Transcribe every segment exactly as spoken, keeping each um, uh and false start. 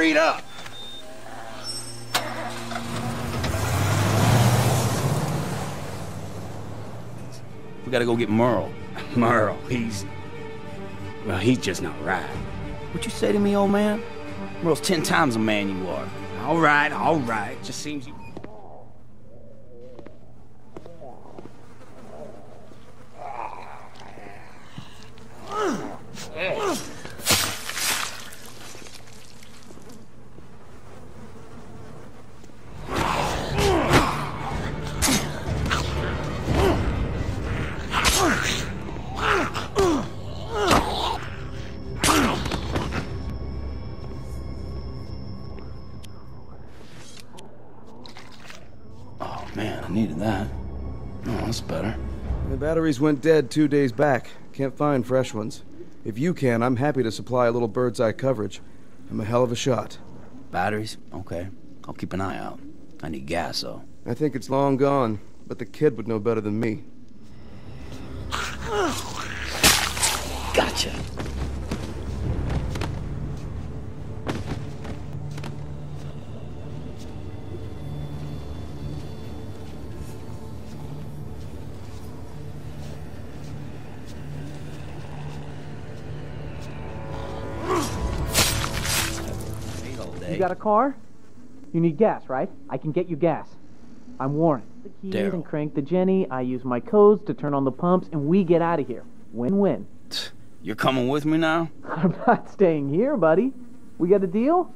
hurry up! We gotta go get Merle. Merle, he's... Well, he's just not right. What you say to me, old man? Merle's ten times the man you are. All right, all right. Just seems you... Man, I needed that. Oh, that's better. The batteries went dead two days back. Can't find fresh ones. If you can, I'm happy to supply a little bird's eye coverage. I'm a hell of a shot. Batteries? Okay. I'll keep an eye out. I need gas, though. I think it's long gone, but the kid would know better than me. Gotcha. You got a car? You need gas, right? I can get you gas. I'm Warren. The key Daryl. and crank the Jenny. I use my codes to turn on the pumps, and we get out of here. Win-win. You're coming with me now? I'm not staying here, buddy. We got a deal?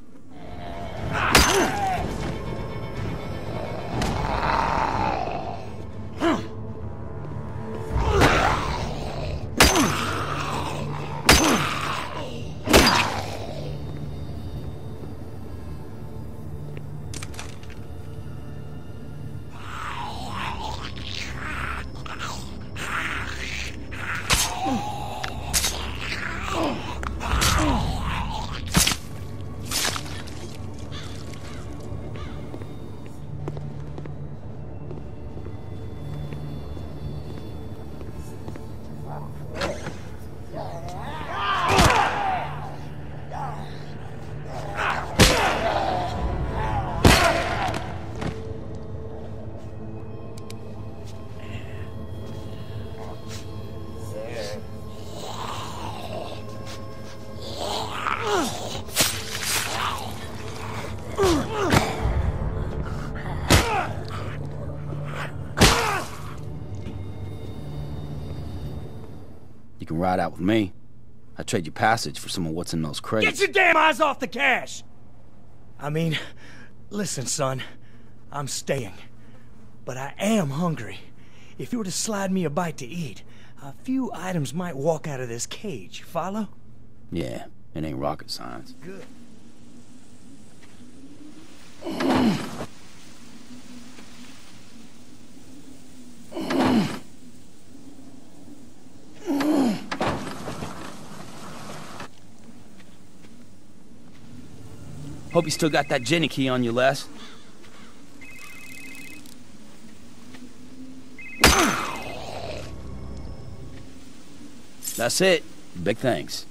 You can ride out with me. I trade you passage for some of what's in those crates. Get your damn eyes off the cash! I mean, listen, son. I'm staying. But I am hungry. If you were to slide me a bite to eat, a few items might walk out of this cage. Follow? Yeah, it ain't rocket science. Good. Hope you still got that Jenny key on you, Les. That's it. Big thanks.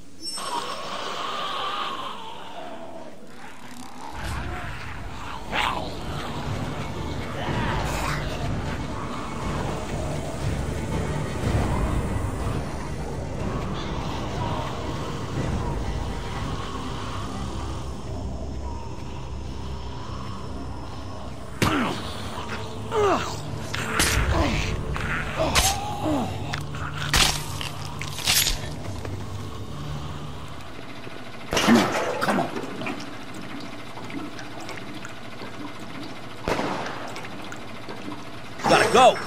Gotta go!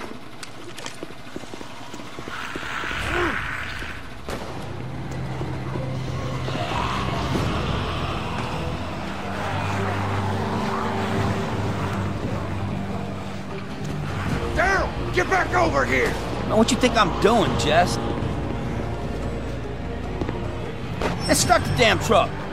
Daryl, get back over here! Now what you think I'm doing, Jess? Let's start the damn truck.